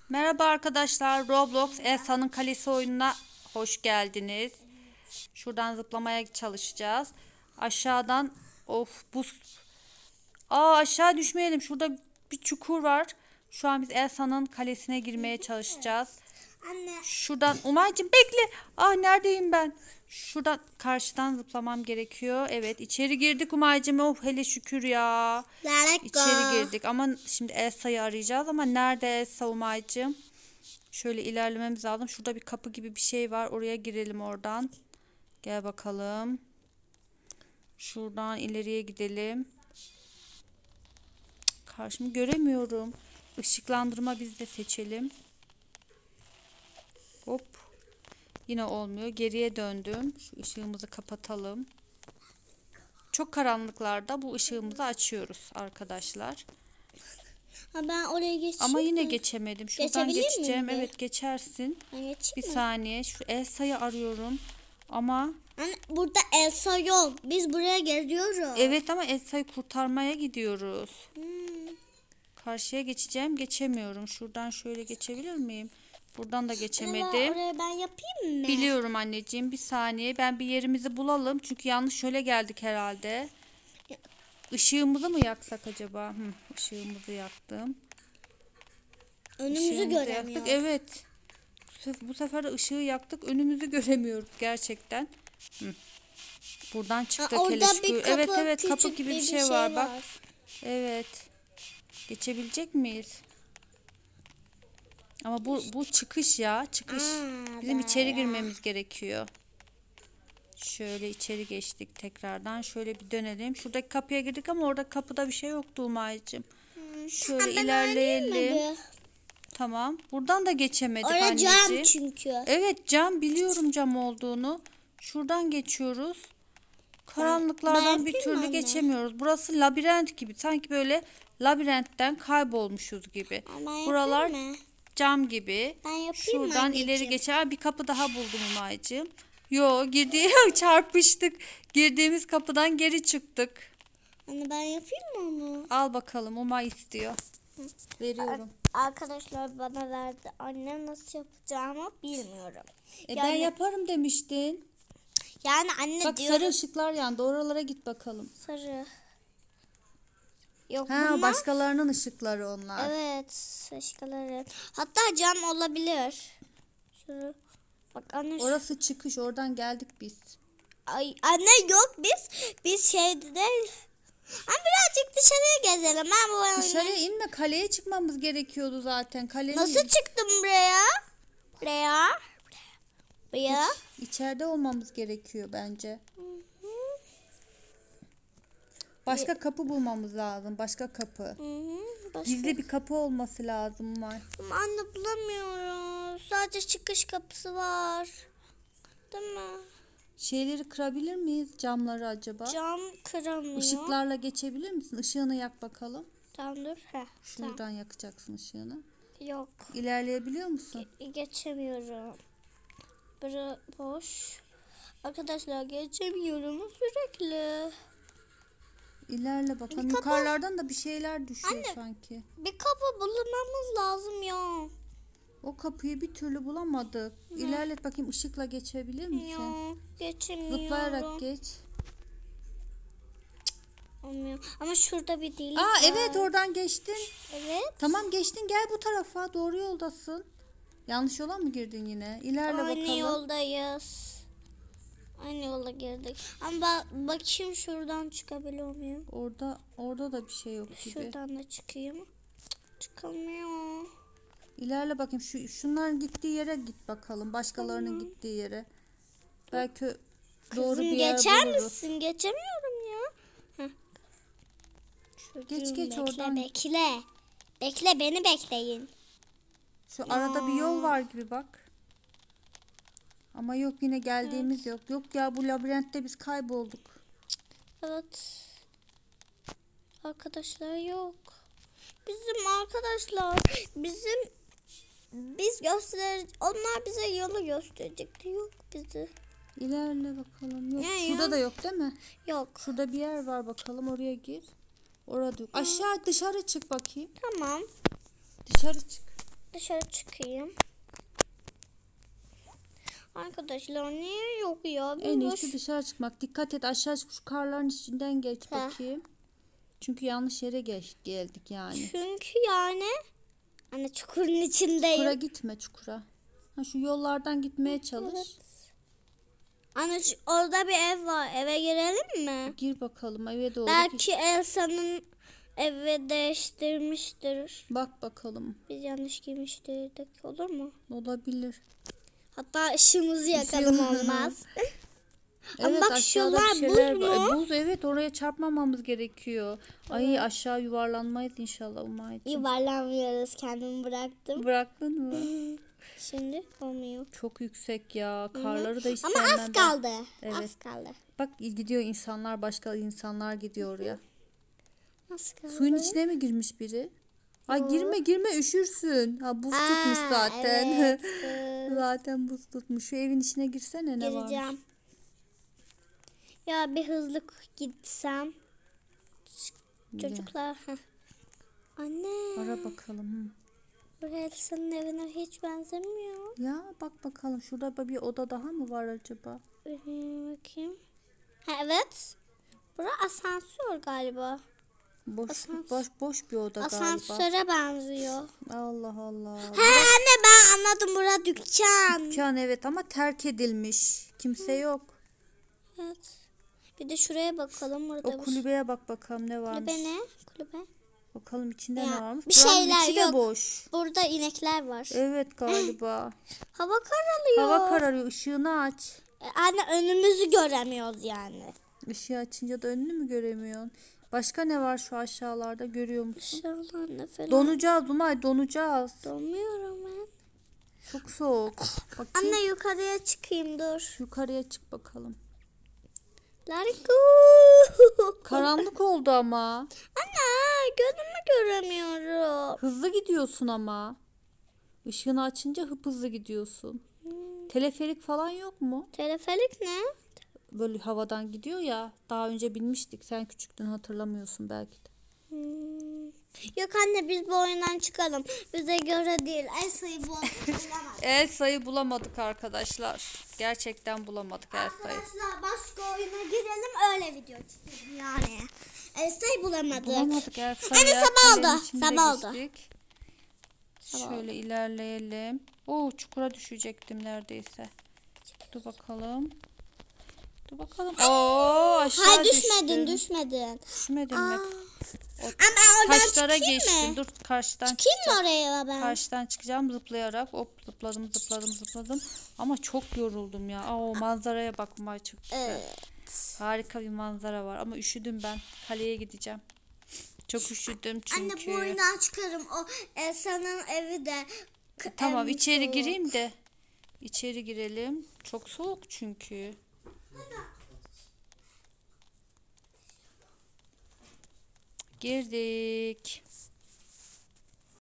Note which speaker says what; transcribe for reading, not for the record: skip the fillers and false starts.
Speaker 1: Merhaba arkadaşlar. Roblox Elsa'nın Kalesi oyununa hoş geldiniz. Şuradan zıplamaya çalışacağız. Aşağıdan aşağı düşmeyelim. Şurada bir çukur var. Şu an biz Elsa'nın kalesine girmeye çalışacağız.
Speaker 2: Anne.
Speaker 1: Şuradan Umay'cığım bekle. Neredeyim ben? Şuradan karşıdan zıplamam gerekiyor. Evet, içeri girdik Umay'cığım. Oh hele şükür ya. İçeri girdik ama şimdi Elsa'yı arayacağız ama nerede Elsa Umay'cığım? Şöyle ilerlememiz lazım. Şurada bir kapı gibi bir şey var. Oraya girelim oradan. Gel bakalım. Şuradan ileriye gidelim. Karşımı göremiyorum. Işıklandırma biz de seçelim. Hop. Yine olmuyor. Geriye döndüm. Şu ışığımızı kapatalım. Çok karanlıklarda bu ışığımızı açıyoruz arkadaşlar.
Speaker 2: Ben oraya geçeyim
Speaker 1: Ama yine
Speaker 2: mi?
Speaker 1: geçemedim. Şuradan geçeceğim.
Speaker 2: miyim?
Speaker 1: Evet geçersin. Bir
Speaker 2: Mi?
Speaker 1: saniye. Şu Elsa'yı arıyorum. Ama
Speaker 2: Anne, burada Elsa yok. Biz buraya geziyoruz.
Speaker 1: evet ama Elsa'yı kurtarmaya gidiyoruz.
Speaker 2: Hmm.
Speaker 1: Karşıya geçeceğim. Geçemiyorum. Şuradan şöyle geçebilir miyim? Buradan da
Speaker 2: Anne,
Speaker 1: geçemedim.
Speaker 2: oraya ben yapayım mı?
Speaker 1: Biliyorum anneciğim. Bir saniye. Ben bir yerimizi bulalım. Çünkü yanlış şöyle geldik herhalde. Işığımızı mı yaksak acaba? Işığımızı yaktım.
Speaker 2: Önümüzü
Speaker 1: Işığımızı
Speaker 2: göremiyoruz.
Speaker 1: yaktık. Evet. Bu sefer de ışığı yaktık. Önümüzü göremiyoruz gerçekten. Buradan çıktık hele
Speaker 2: orada
Speaker 1: şükür.
Speaker 2: bir kapı,
Speaker 1: Evet kapı
Speaker 2: küçük
Speaker 1: gibi bir şey var bak.
Speaker 2: var.
Speaker 1: Evet. Geçebilecek miyiz? Ama bu çıkış ya. Çıkış. Bizim içeri girmemiz gerekiyor. Şöyle içeri geçtik tekrardan. Şöyle bir dönelim. Şuradaki kapıya girdik ama orada kapıda bir şey yoktu Umay'cığım. Şöyle ilerleyelim. Tamam. Buradan da geçemedik
Speaker 2: Orada
Speaker 1: anneciğim.
Speaker 2: cam çünkü.
Speaker 1: Evet cam. Biliyorum cam olduğunu. Şuradan geçiyoruz. Karanlıklardan bir türlü geçemiyoruz. Burası labirent gibi. Sanki böyle labirentten kaybolmuşuz gibi. Buralar cam gibi. Şuradan ileri geçer. Bir kapı daha buldum Umay'cığım. Çarpıştık. Girdiğimiz kapıdan geri çıktık.
Speaker 2: Anne ben yapayım mı onu?
Speaker 1: Al bakalım Umay istiyor. Veriyorum.
Speaker 2: Arkadaşlar bana verdi. Annem nasıl yapacağımı bilmiyorum.
Speaker 1: Ben yaparım demiştin.
Speaker 2: Yani anne
Speaker 1: Bak
Speaker 2: diyorum.
Speaker 1: sarı ışıklar yandı. Oralara git bakalım.
Speaker 2: Sarı. Yok bunlar.
Speaker 1: Başkalarının ışıkları onlar.
Speaker 2: Evet ışıkları. Hatta cam olabilir. Şurada. Bak anne.
Speaker 1: Orası çıkış. Oradan geldik biz.
Speaker 2: Ay, anne yok biz şeyde. Ama birazcık dışarıya gezelim.
Speaker 1: Dışarıya inme. Kaleye çıkmamız gerekiyordu zaten.
Speaker 2: Nasıl çıktım buraya? Buraya.
Speaker 1: İçeride olmamız gerekiyor bence. Başka kapı bulmamız lazım. Başka kapı. Gizli bir kapı olması lazım var.
Speaker 2: Ama anne bulamıyoruz. Sadece çıkış kapısı var. Değil mi?
Speaker 1: Şeyleri kırabilir miyiz? Camları acaba?
Speaker 2: Cam kıramıyor.
Speaker 1: Işıklarla geçebilir misin? Işığını yak bakalım.
Speaker 2: Tamam dur.
Speaker 1: Şuradan yakacaksın ışığını.
Speaker 2: Yok.
Speaker 1: İlerleyebiliyor musun?
Speaker 2: Geçemiyorum. Bura boş. Arkadaşlar geçemiyorum sürekli.
Speaker 1: İlerle bakalım. Yukarılardan da bir şeyler düşüyor sanki.
Speaker 2: Bir kapı bulmamız lazım ya.
Speaker 1: O kapıyı bir türlü bulamadık. İlerlet bakayım, ışıkla geçebilir misin?
Speaker 2: Yok geçemiyorum.
Speaker 1: Zıplayarak geç.
Speaker 2: Olmuyor. Ama şurada bir delik var.
Speaker 1: Evet oradan geçtin.
Speaker 2: Evet.
Speaker 1: Tamam geçtin, gel bu tarafa, doğru yoldasın. Yanlış yola mı girdin yine? İlerle bakalım.
Speaker 2: Aynı yoldayız. Aynı yola girdik. Ama bakayım şuradan çıkabiliyor muyum?
Speaker 1: Orada da bir şey yok gibi.
Speaker 2: Şuradan da çıkayım. Çıkamıyor.
Speaker 1: İlerle bakayım. Şunların gittiği yere git bakalım. Başkalarının gittiği yere. Belki doğru bir yer
Speaker 2: geçer
Speaker 1: buluruz.
Speaker 2: misin? Geçemiyorum ya.
Speaker 1: Geç oradan.
Speaker 2: Bekle. Bekle beni bekleyin.
Speaker 1: Şu arada bir yol var gibi bak. Ama yok, yine geldiğimiz yok. Yok ya, bu labirentte biz kaybolduk.
Speaker 2: Evet. Arkadaşlar yok. Onlar bize yolu gösterecekti. Yok bizi.
Speaker 1: İlerle bakalım. Yok.
Speaker 2: Ya,
Speaker 1: Şurada da yok değil mi?
Speaker 2: Yok.
Speaker 1: Şurada bir yer var bakalım, oraya gir. Orada yok. Aşağı dışarı çık bakayım.
Speaker 2: Tamam.
Speaker 1: Dışarı çık.
Speaker 2: dışarı çıkayım. Arkadaşlar niye yok ya?
Speaker 1: En iyisi dışarı çıkmak. Dikkat et, aşağı şu karların içinden geç bakayım. Çünkü yanlış yere geldik yani.
Speaker 2: Çünkü yani hani çukurun içindeyim.
Speaker 1: Çukura gitme, çukura. Ha, şu yollardan gitmeye çalış.
Speaker 2: Evet. Anne orada bir ev var. Eve girelim mi?
Speaker 1: Gir bakalım eve doğru.
Speaker 2: Belki Elsa'nın evi değiştirmiştir.
Speaker 1: Bak bakalım.
Speaker 2: Biz yanlış girmiştirdik. Olur mu?
Speaker 1: Olabilir.
Speaker 2: Hatta ışığımızı yakalım olmaz. Ama
Speaker 1: Evet,
Speaker 2: bak
Speaker 1: aşağıda
Speaker 2: şunlar
Speaker 1: bir şeyler
Speaker 2: buz
Speaker 1: var.
Speaker 2: mu?
Speaker 1: Buz, evet, oraya çarpmamamız gerekiyor. Ay, aşağı yuvarlanmayız inşallah Umay'cığım.
Speaker 2: Yuvarlanmıyoruz. Kendimi bıraktım.
Speaker 1: Bıraktın mı?
Speaker 2: Şimdi olmuyor.
Speaker 1: Çok yüksek ya. Karları da hiç
Speaker 2: Ama
Speaker 1: sevmem
Speaker 2: az
Speaker 1: ben.
Speaker 2: kaldı.
Speaker 1: Evet.
Speaker 2: Az kaldı.
Speaker 1: Bak gidiyor insanlar, başka insanlar gidiyor oraya.
Speaker 2: Az kaldı.
Speaker 1: Suyun içine mi girmiş biri? Ay, girme üşürsün. Ha, buz tutmuş zaten.
Speaker 2: Evet.
Speaker 1: Zaten buz tutmuş. Şu evin içine girsene, ne var?
Speaker 2: Gireceğim. Ya bir hızlı gitsem. Çocuklar. Heh. Anne.
Speaker 1: Ara bakalım.
Speaker 2: Bu Elsa'nın evine hiç benzemiyor.
Speaker 1: Ya bak bakalım, şurada bir oda daha mı var acaba?
Speaker 2: Bakayım. Ha, evet. Bura asansör galiba.
Speaker 1: Boş bir oda galiba.
Speaker 2: Asansöre benziyor.
Speaker 1: Allah Allah.
Speaker 2: He anne ben anladım. Bura dükkan.
Speaker 1: Dükkan, evet, ama terk edilmiş. Kimse yok.
Speaker 2: Evet. Bir de şuraya bakalım. Burada
Speaker 1: O kulübeye bak bakalım, ne varmış.
Speaker 2: kulübe ne? Kulübe.
Speaker 1: Bakalım içinde
Speaker 2: Ya,
Speaker 1: ne varmış.
Speaker 2: bir
Speaker 1: Buranın
Speaker 2: şeyler
Speaker 1: içi de
Speaker 2: yok.
Speaker 1: boş.
Speaker 2: Burada inekler var.
Speaker 1: Evet galiba.
Speaker 2: Hava kararıyor.
Speaker 1: Hava kararıyor. Işığını aç.
Speaker 2: Anne önümüzü göremiyoruz yani.
Speaker 1: Işığı açınca da önünü mü göremiyorsun? Başka ne var şu aşağılarda, görüyor musun?
Speaker 2: İnşallah ne falan.
Speaker 1: Donacağız Umay, donacağız.
Speaker 2: Donuyorum ben.
Speaker 1: Çok soğuk. Bakayım.
Speaker 2: Anne yukarıya çıkayım dur.
Speaker 1: Yukarıya çık bakalım.
Speaker 2: Let it go.
Speaker 1: Karanlık oldu ama.
Speaker 2: Anne gözümü göremiyorum.
Speaker 1: Hızlı gidiyorsun ama. Işığını açınca hızlı gidiyorsun. Teleferik falan yok mu?
Speaker 2: Teleferik ne?
Speaker 1: Böyle havadan gidiyor ya. Daha önce binmiştik. Sen küçüktün, hatırlamıyorsun belki de.
Speaker 2: Yok anne biz bu oyundan çıkalım. Bize göre değil. Elsa'yı bulamadık.
Speaker 1: Elsa'yı bulamadık arkadaşlar. Gerçekten bulamadık Elsa'yı.
Speaker 2: Arkadaşlar başka oyuna girelim öyle video çekelim yani. Elsa'yı bulamadık.
Speaker 1: Bulamadık Elsa'yı.
Speaker 2: Anne
Speaker 1: ya.
Speaker 2: sabah
Speaker 1: Kalenin
Speaker 2: oldu.
Speaker 1: içinde
Speaker 2: Sabah oldu.
Speaker 1: geçtik. Şöyle ilerleyelim. Oo, çukura düşecektim neredeyse. Dur bakalım. Dur bakalım. Oo, aşağı
Speaker 2: Hayır
Speaker 1: düştüm.
Speaker 2: düşmedin.
Speaker 1: Düşmedin mi?
Speaker 2: Ama ben oradan
Speaker 1: Taşlara
Speaker 2: çıkayım
Speaker 1: geçtim.
Speaker 2: mı?
Speaker 1: Dur, karşıdan
Speaker 2: Çıkayım
Speaker 1: çıkacağım.
Speaker 2: mı oraya ben?
Speaker 1: Karşıdan çıkacağım zıplayarak. Hop, zıpladım. Ama çok yoruldum ya. Aa, o manzaraya bakmaya çok güzel.
Speaker 2: Evet.
Speaker 1: Harika bir manzara var ama üşüdüm ben. Kaleye gideceğim. Çok üşüdüm çünkü.
Speaker 2: Anne bu oyundan çıkarım. O Elsa'nın evi de
Speaker 1: Tamam, içeri
Speaker 2: soğuk.
Speaker 1: gireyim de. İçeri girelim. Çok soğuk çünkü. Girdik.